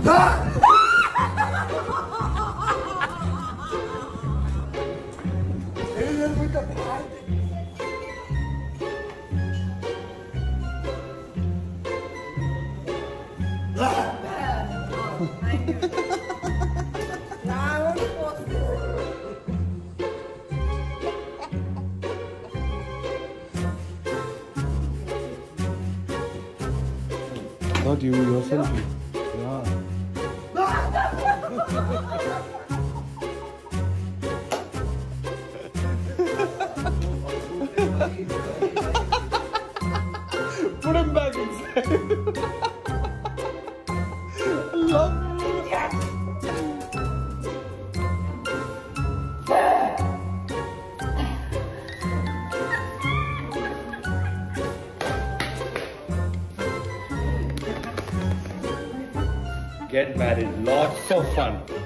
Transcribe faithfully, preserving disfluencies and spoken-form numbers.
Thought you yourself. Yeah. Put him back inside. I love you. Yes. Get married, lots of fun.